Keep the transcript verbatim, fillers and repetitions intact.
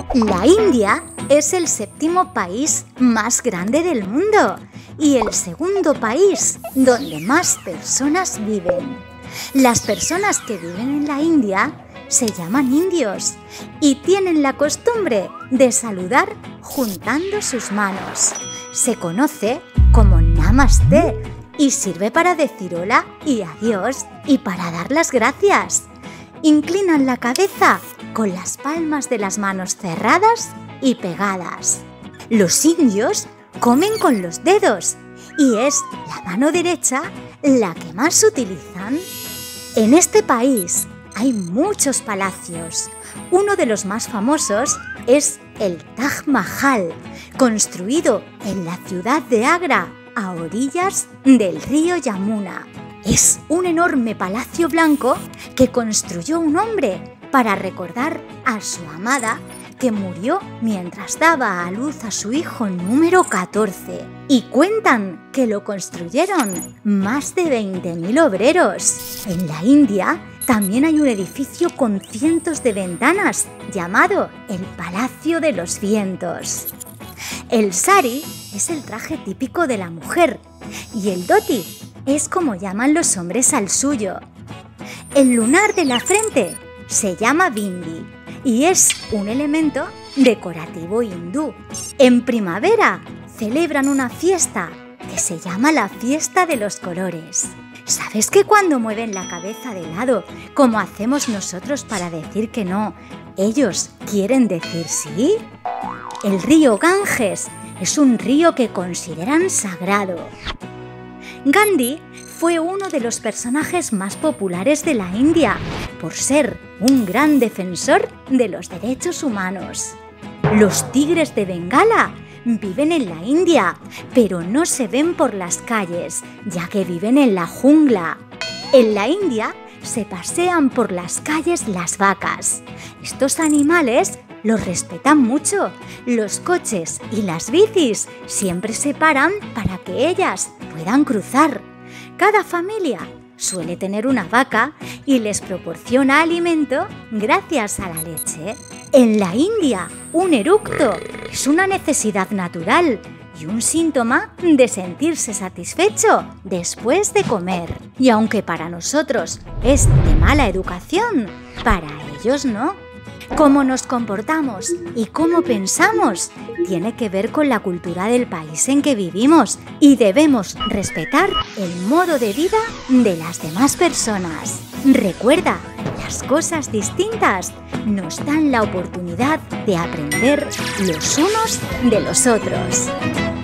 La India es el séptimo país más grande del mundo y el segundo país donde más personas viven. Las personas que viven en la India se llaman indios y tienen la costumbre de saludar juntando sus manos. Se conoce como Namaste y sirve para decir hola y adiós y para dar las gracias. Inclinan la cabeza con las palmas de las manos cerradas y pegadas. Los indios comen con los dedos y es la mano derecha la que más utilizan. En este país hay muchos palacios. Uno de los más famosos es el Taj Mahal, construido en la ciudad de Agra, a orillas del río Yamuna. Es un enorme palacio blanco que construyó un hombre para recordar a su amada que murió mientras daba a luz a su hijo número catorce. Y cuentan que lo construyeron más de veinte mil obreros. En la India también hay un edificio con cientos de ventanas llamado el Palacio de los Vientos. El sari es el traje típico de la mujer y el dhoti es como llaman los hombres al suyo. El lunar de la frente se llama bindi y es un elemento decorativo hindú. En primavera celebran una fiesta que se llama la Fiesta de los Colores. ¿Sabes que cuando mueven la cabeza de lado, como hacemos nosotros para decir que no, ellos quieren decir sí? El río Ganges es un río que consideran sagrado. Gandhi fue uno de los personajes más populares de la India por ser un gran defensor de los derechos humanos. Los tigres de Bengala viven en la India, pero no se ven por las calles, ya que viven en la jungla. En la India se pasean por las calles las vacas. Estos animales los respetan mucho. Los coches y las bicis siempre se paran para que ellas puedan cruzar. Cada familia suele tener una vaca y les proporciona alimento gracias a la leche. En la India, un eructo es una necesidad natural y un síntoma de sentirse satisfecho después de comer. Y aunque para nosotros es de mala educación, para ellos no. Cómo nos comportamos y cómo pensamos tiene que ver con la cultura del país en que vivimos y debemos respetar el modo de vida de las demás personas. Recuerda, las cosas distintas nos dan la oportunidad de aprender los unos de los otros.